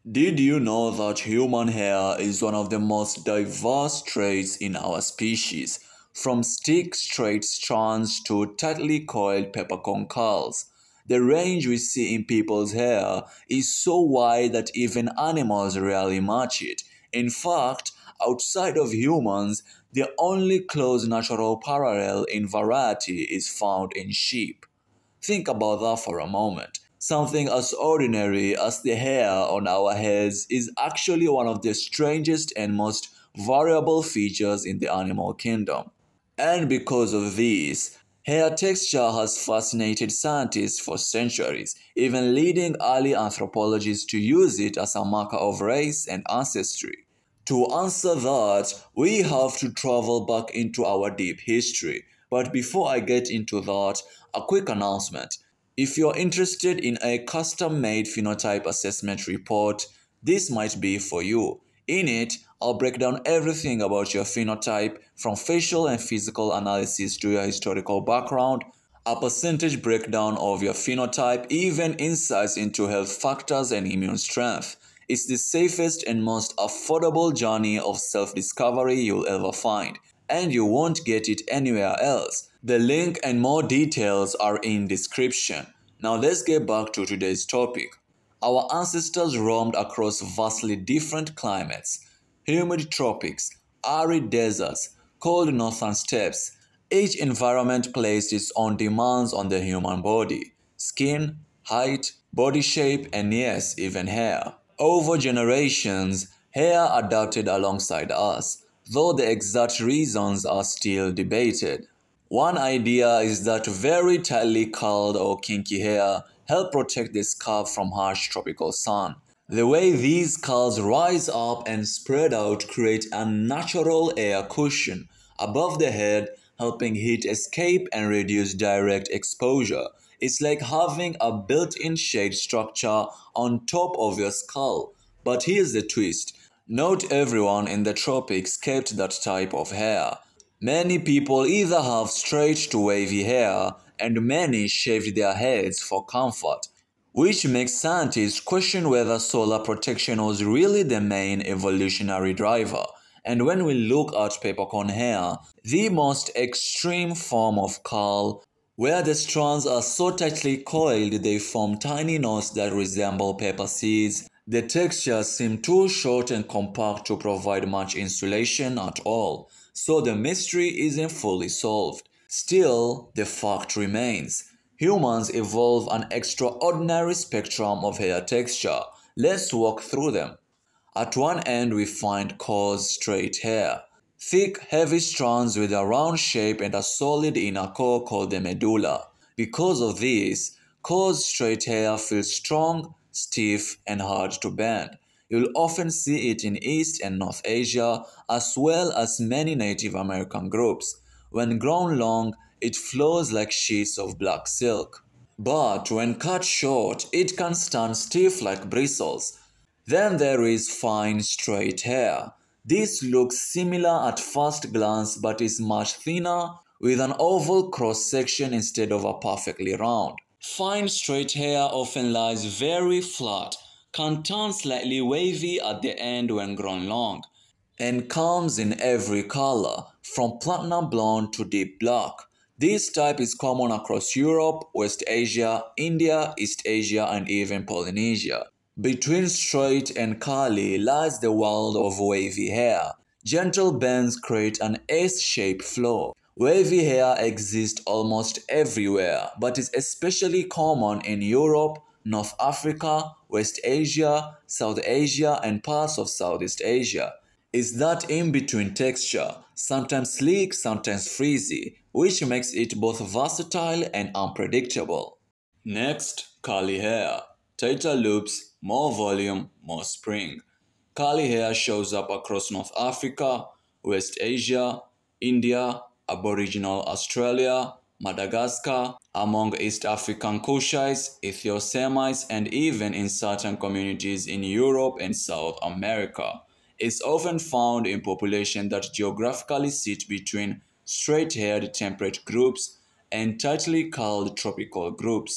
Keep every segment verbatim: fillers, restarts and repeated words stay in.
Did you know that human hair is one of the most diverse traits in our species, from stick straight strands to tightly coiled peppercorn curls? The range we see in people's hair is so wide that even animals rarely match it. In fact, outside of humans, the only close natural parallel in variety is found in sheep. Think about that for a moment. Something as ordinary as the hair on our heads is actually one of the strangest and most variable features in the animal kingdom. And because of this, hair texture has fascinated scientists for centuries, even leading early anthropologists to use it as a marker of race and ancestry. To answer that, we have to travel back into our deep history. But before I get into that, a quick announcement. If you're interested in a custom-made phenotype assessment report, this might be for you. In it, I'll break down everything about your phenotype, from facial and physical analysis to your historical background, a percentage breakdown of your phenotype, even insights into health factors and immune strength. It's the safest and most affordable journey of self-discovery you'll ever find, and you won't get it anywhere else. The link and more details are in description. Now let's get back to today's topic. Our ancestors roamed across vastly different climates: humid tropics, arid deserts, cold northern steppes. Each environment placed its own demands on the human body: skin, height, body shape, and yes, even hair. Over generations, hair adapted alongside us, though the exact reasons are still debated. One idea is that very tightly curled or kinky hair help protect the scalp from harsh tropical sun. The way these curls rise up and spread out create a natural air cushion above the head, helping heat escape and reduce direct exposure. It's like having a built-in shade structure on top of your skull. But here's the twist. Not everyone in the tropics kept that type of hair. Many people either have straight to wavy hair, and many shaved their heads for comfort, which makes scientists question whether solar protection was really the main evolutionary driver. And when we look at peppercorn hair, the most extreme form of curl, where the strands are so tightly coiled they form tiny knots that resemble pepper seeds, the textures seem too short and compact to provide much insulation at all. So the mystery isn't fully solved. Still, the fact remains. Humans evolve an extraordinary spectrum of hair texture. Let's walk through them. At one end we find coarse, straight hair. Thick, heavy strands with a round shape and a solid inner core called the medulla. Because of this, coarse, straight hair feels strong, stiff, and hard to bend. You'll often see it in East and North Asia, as well as many Native American groups. When grown long, it flows like sheets of black silk. But when cut short, it can stand stiff like bristles. Then there is fine, straight hair. This looks similar at first glance but is much thinner, with an oval cross-section instead of a perfectly round. Fine, straight hair often lies very flat, can turn slightly wavy at the end when grown long, and comes in every color, from platinum blonde to deep black. This type is common across Europe, West Asia, India, East Asia, and even Polynesia. Between straight and curly lies the world of wavy hair. Gentle bends create an S-shaped flow. Wavy hair exists almost everywhere, but is especially common in Europe, North Africa, West Asia, South Asia, and parts of Southeast Asia. It's that in-between texture, sometimes sleek, sometimes frizzy, which makes it both versatile and unpredictable. Next, curly hair. Tighter loops, more volume, more spring. Curly hair shows up across North Africa, West Asia, India, Aboriginal Australia, Madagascar, among East African Kushites, Ethio-Semites, and even in certain communities in Europe and South America. It's often found in populations that geographically sit between straight-haired temperate groups and tightly curled tropical groups.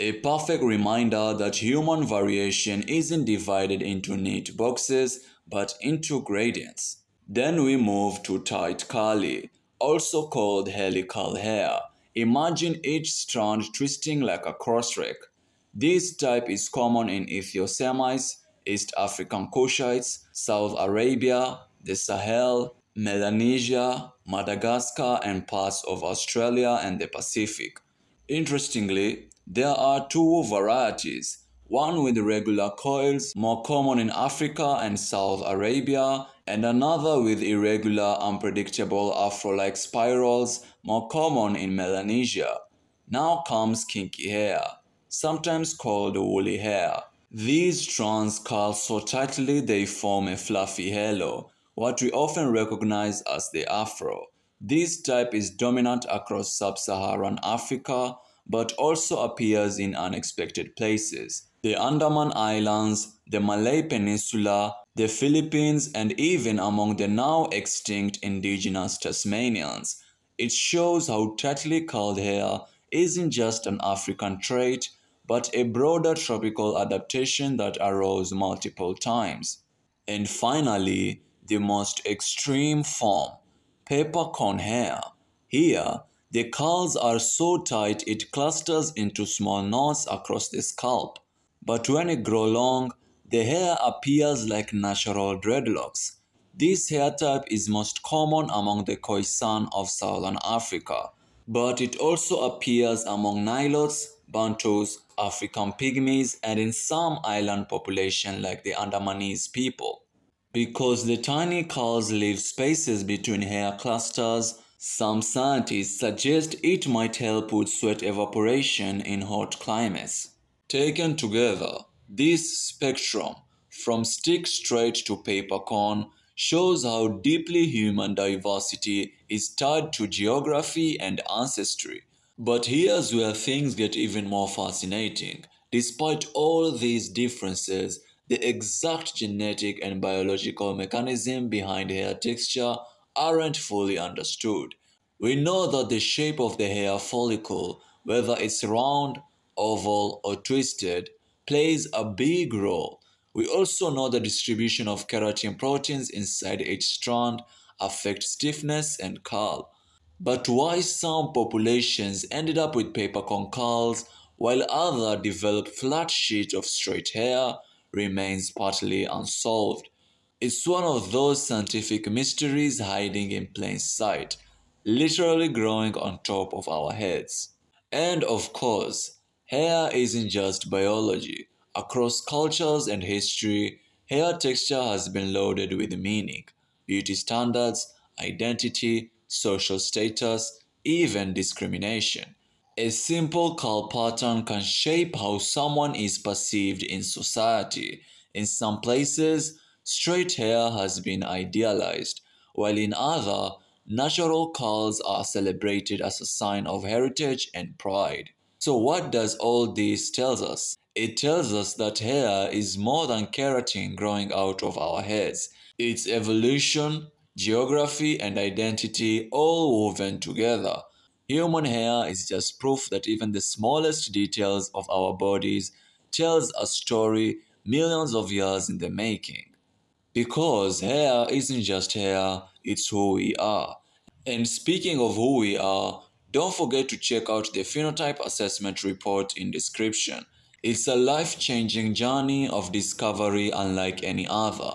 A perfect reminder that human variation isn't divided into neat boxes but into gradients. Then we move to tight curly, also called helical hair. Imagine each strand twisting like a crossrack. This type is common in Ethio-Semites, East African Kushites, South Arabia, the Sahel, Melanesia, Madagascar, and parts of Australia and the Pacific. Interestingly, there are two varieties, one with regular coils, more common in Africa and South Arabia, and another with irregular, unpredictable afro-like spirals, more common in Melanesia. Now comes kinky hair, sometimes called woolly hair. These strands curl so tightly they form a fluffy halo, what we often recognize as the afro. This type is dominant across sub-Saharan Africa, but also appears in unexpected places. The Andaman Islands, the Malay Peninsula, the Philippines, and even among the now extinct indigenous Tasmanians. It shows how tightly curled hair isn't just an African trait, but a broader tropical adaptation that arose multiple times. And finally, the most extreme form, peppercorn hair. Here, the curls are so tight it clusters into small knots across the scalp. But when it grows long, the hair appears like natural dreadlocks. This hair type is most common among the Khoisan of southern Africa, but it also appears among Nilotes, Bantus, African Pygmies, and in some island populations like the Andamanese people. Because the tiny curls leave spaces between hair clusters, some scientists suggest it might help with sweat evaporation in hot climates. Taken together, this spectrum, from stick straight to peppercorn, shows how deeply human diversity is tied to geography and ancestry. But here's where things get even more fascinating. Despite all these differences, the exact genetic and biological mechanism behind hair texture aren't fully understood. We know that the shape of the hair follicle, whether it's round, oval, or twisted, plays a big role. We also know the distribution of keratin proteins inside each strand affect stiffness and curl. But why some populations ended up with peppercorn curls while others developed flat sheets of straight hair remains partly unsolved. It's one of those scientific mysteries hiding in plain sight, literally growing on top of our heads. And of course, hair isn't just biology. Across cultures and history, hair texture has been loaded with meaning, beauty standards, identity, social status, even discrimination. A simple curl pattern can shape how someone is perceived in society. In some places, straight hair has been idealized, while in others, natural curls are celebrated as a sign of heritage and pride. So what does all this tell us? It tells us that hair is more than keratin growing out of our heads. It's evolution, geography, and identity all woven together. Human hair is just proof that even the smallest details of our bodies tells a story millions of years in the making. Because hair isn't just hair, it's who we are. And speaking of who we are, don't forget to check out the phenotype assessment report in description. It's a life-changing journey of discovery unlike any other.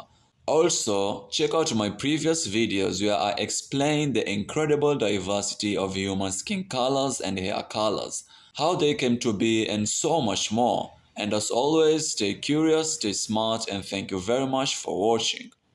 Also, check out my previous videos where I explain the incredible diversity of human skin colors and hair colors, how they came to be, and so much more. And as always, stay curious, stay smart, and thank you very much for watching.